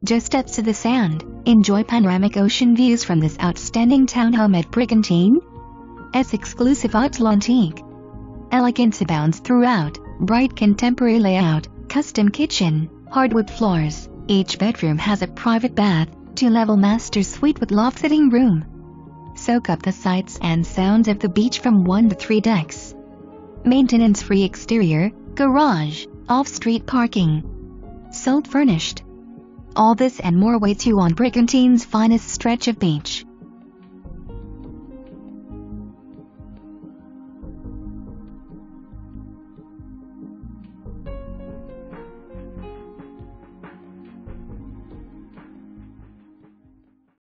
Just steps to the sand. Enjoy panoramic ocean views from this outstanding townhome at Brigantine's exclusive Atlantique. Elegance abounds throughout. Bright contemporary layout, custom kitchen, hardwood floors. Each bedroom has a private bath, 2-level master suite with loft sitting room. Soak up the sights and sounds of the beach from 1 to 3 decks. Maintenance-free exterior, garage, off-street parking. Sold furnished. All this and more awaits you on Brigantine's finest stretch of beach.